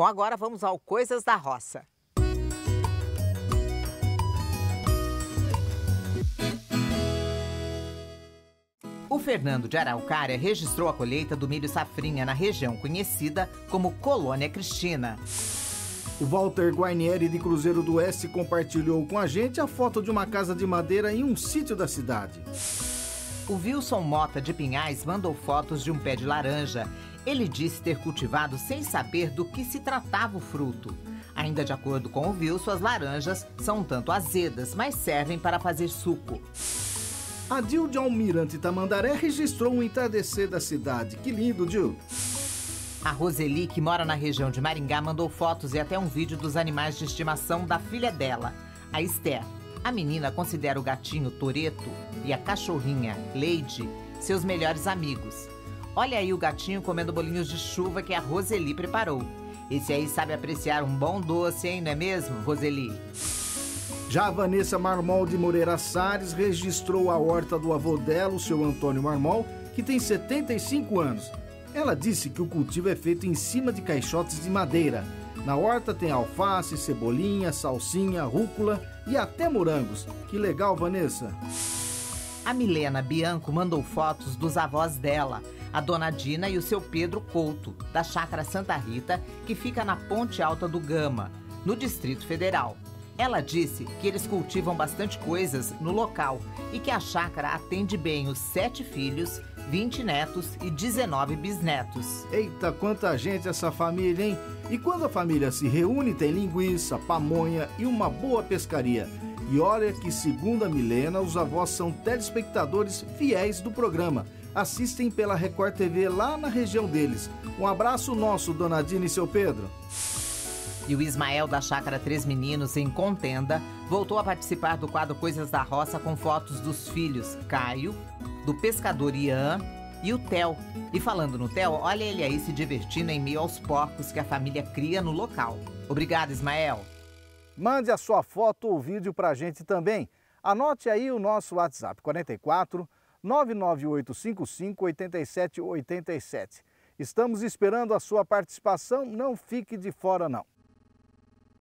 Bom, agora vamos ao Coisas da Roça. O Fernando de Araucária registrou a colheita do milho safrinha na região conhecida como Colônia Cristina. O Walter Guarnieri de Cruzeiro do Oeste compartilhou com a gente a foto de uma casa de madeira em um sítio da cidade. O Wilson Mota de Pinhais mandou fotos de um pé de laranja. Ele disse ter cultivado sem saber do que se tratava o fruto. Ainda de acordo com o Wilson, as laranjas são um tanto azedas, mas servem para fazer suco. A Dil de Almirante Tamandaré registrou um entardecer da cidade. Que lindo, Dil! A Roseli, que mora na região de Maringá, mandou fotos e até um vídeo dos animais de estimação da filha dela, a Esther. A menina considera o gatinho Toreto e a cachorrinha Leide seus melhores amigos. Olha aí o gatinho comendo bolinhos de chuva que a Roseli preparou. Esse aí sabe apreciar um bom doce, hein, não é mesmo, Roseli? Já a Vanessa Marmol de Moreira Salles registrou a horta do avô dela, o seu Antônio Marmol, que tem 75 anos. Ela disse que o cultivo é feito em cima de caixotes de madeira. Na horta tem alface, cebolinha, salsinha, rúcula e até morangos. Que legal, Vanessa! A Milena Bianco mandou fotos dos avós dela, a Dona Dina e o seu Pedro Couto, da Chácara Santa Rita, que fica na Ponte Alta do Gama, no Distrito Federal. Ela disse que eles cultivam bastante coisas no local e que a chácara atende bem os 7 filhos, 20 netos e 19 bisnetos. Eita, quanta gente essa família, hein? E quando a família se reúne, tem linguiça, pamonha e uma boa pescaria. E olha que, segundo a Milena, os avós são telespectadores fiéis do programa. Assistem pela Record TV lá na região deles. Um abraço nosso, Dona Dina e seu Pedro. E o Ismael da Chácara Três Meninos, em Contenda, voltou a participar do quadro Coisas da Roça com fotos dos filhos Caio, do pescador Ian e o Theo. E falando no Theo, olha ele aí se divertindo em meio aos porcos que a família cria no local. Obrigado, Ismael. Mande a sua foto ou vídeo pra gente também. Anote aí o nosso WhatsApp, 44 99855 8787. Estamos esperando a sua participação, não fique de fora não.